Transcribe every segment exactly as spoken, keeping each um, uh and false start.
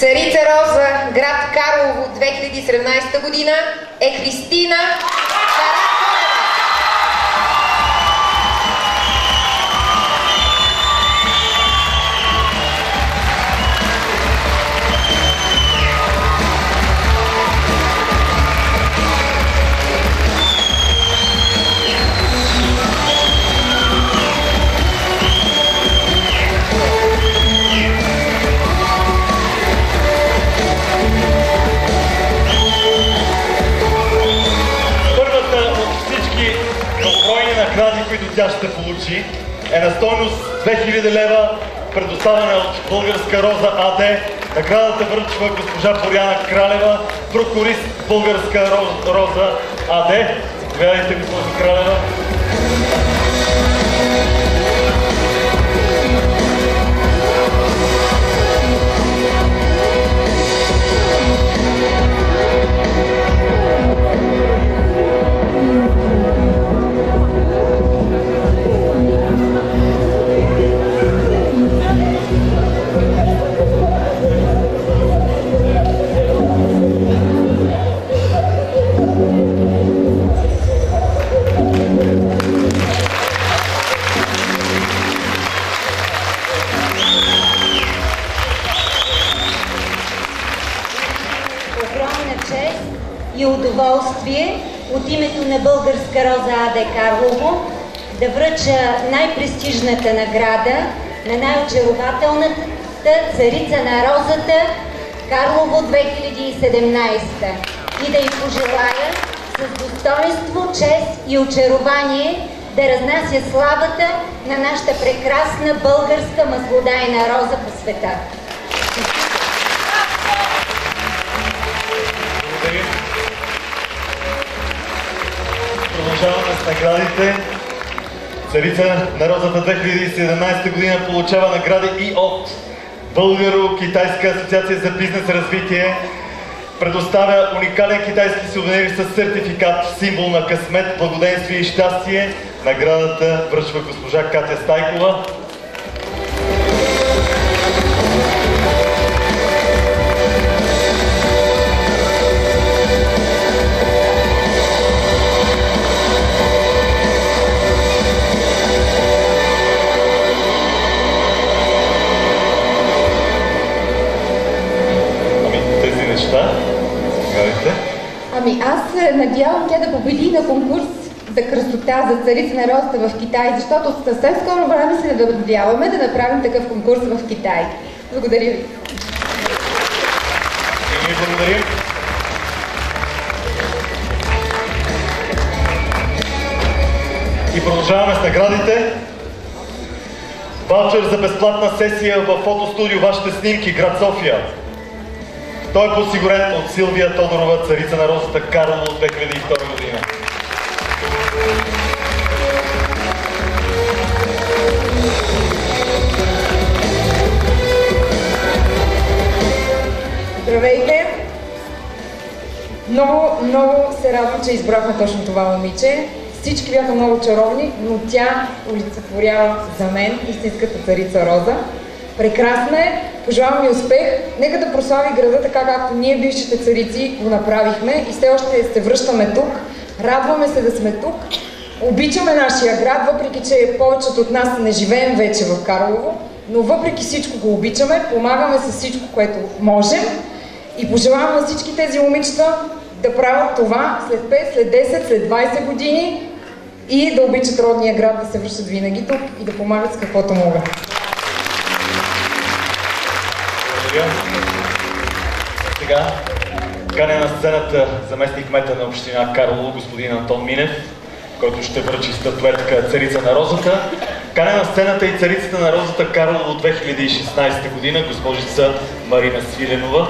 Царица Роза, град Карлово, две хиляди и седемнадесета година е Христина Караколева. Награди, които тя ще получи, е на стойност две хиляди лева, предоставена от Българска Роза АД. Наградата връчва госпожа Боряна Кралева, прокурист Българска Роза АД. Заповядайте, госпожо Кралева. И удоволствие от името на Българска Роза АД Карлово да връча най-престижната награда на най-очарователната царица на розата Карлово две хиляди и седемнадесета и да й пожелая с достоинство, чест и очарование да разнася славата на нашата прекрасна българска маслодайна роза по света. Продължаваме с наградите. Царица на розата две хиляди и седемнадесета година получава награди и от Българо-Китайска асоциация за бизнес развитие. Предоставя уникален китайски сувенир с сертификат, символ на късмет, благоденствие и щастие. Наградата връчва госпожа Катя Стайкова. Ами аз се надявам тя да победи на конкурс за красота, за царица на розата в Китай, защото съвсем скоро време се надяваме да направим такъв конкурс в Китай. Благодаря ви. И ние благодарим. И продължаваме с наградите. Ваучер за безплатна сесия в фотостудио Вашите снимки, град София. Той е подсигурен от Силвия Тодорова, царица на розата Карлово от две хиляди и втора година. Здравейте! Много, много се радвам, че избрахме точно това момиче. Всички бяха много чаровни, но тя олицетворява за мен истинската царица Роза. Прекрасна е, пожелавам ви успех. Нека да прослави града така, както ние, бившите царици, го направихме и все още се връщаме тук. Радваме се да сме тук. Обичаме нашия град, въпреки че повечето от нас не живеем вече в Карлово, но въпреки всичко го обичаме, помагаме с всичко, което можем и пожелавам на всички тези момичета да правят това след пет, след десет, след двадесет години и да обичат родния град, да се връщат винаги тук и да помагат с каквото могат. Сега каня на сцената заместник кмета на община Карлово, господин Антон Минев, който ще връчи статуетка Царица на розата. Каня на сцената и Царицата на розата Карлово две хиляди и шестнадесета година, госпожица Марина Свиленова.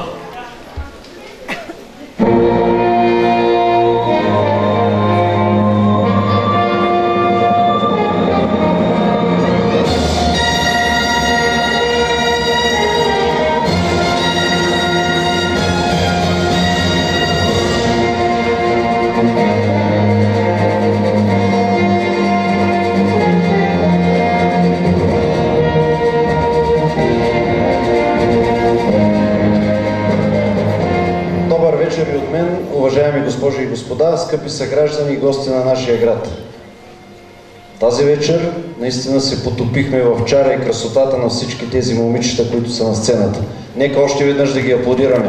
госпожи и господа, скъпи съграждани и гости на нашия град! Тази вечер наистина се потопихме в чара и красотата на всички тези момичета, които са на сцената. Нека още веднъж да ги аплодираме.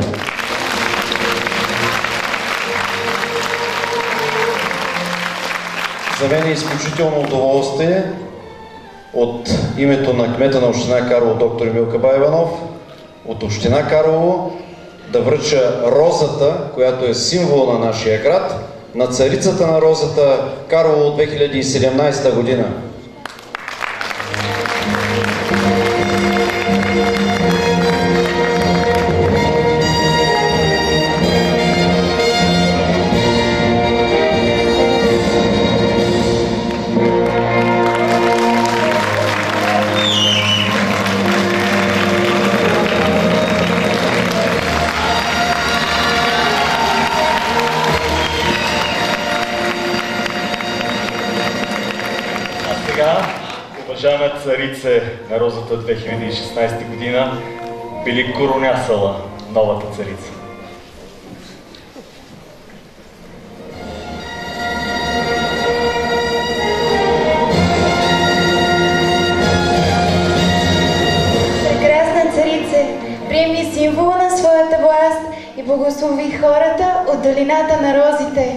За мен е изключително удоволствие от името на кмета на община Карлово, доктор Емил Кабаиванов, от община Карлово, да връча розата, която е символ на нашия град, на царицата на розата Карлово две хиляди и седемнадесета година. Уважаема царице на розата две хиляди и шестнадесета година, били коронясала новата царица. Прекрасна царице, приеми символа на своята власт и благослови хората от долината на розите.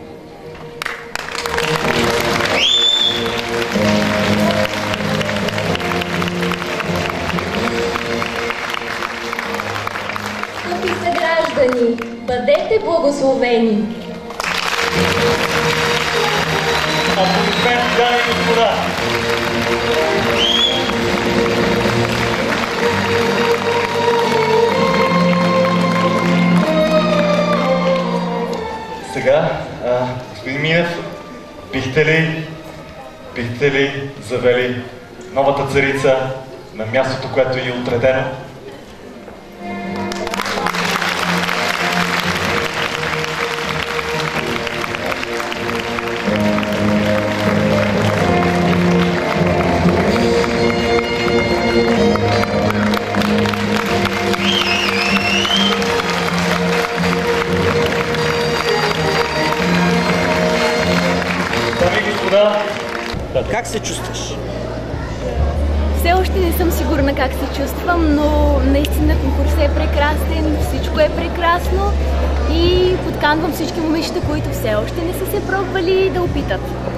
Бъдете благословени! Аплодисменти, дами и господа! Сега, а, господин Минев, бихте ли, бихте ли завели новата царица на мястото, което е отредено? Как се чувстваш? Все още не съм сигурна как се чувствам, но наистина конкурсът е прекрасен, всичко е прекрасно и подканвам всички момичета, които все още не са се пробвали, да опитат.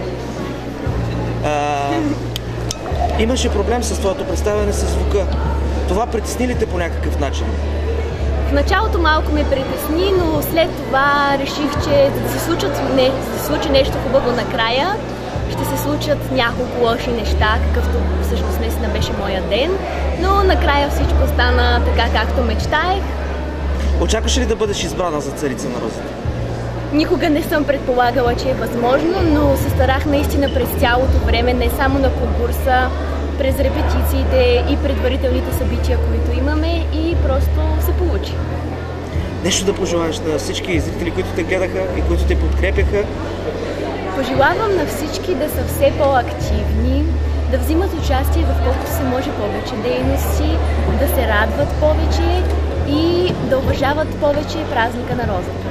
А, имаше проблем с твоето представяне със звука. Това притесни ли те по някакъв начин? В началото малко ме притесни, но след това реших, че да се, случат, не, да се случи нещо хубаво накрая, ще се случат няколко лоши неща, какъвто всъщност наистина беше моя ден, но накрая всичко стана така, както мечтаех. Очакваш ли да бъдеш избрана за царица на розата? Никога не съм предполагала, че е възможно, но се старах наистина през цялото време, не само на конкурса, през репетициите и предварителните събития, които имаме, и просто се получи. Нещо да пожелаеш на всички зрители, които те гледаха и които те подкрепяха? Пожелавам на всички да са все по-активни, да взимат участие в колкото се може повече дейности, да се радват повече и да уважават повече празника на розата.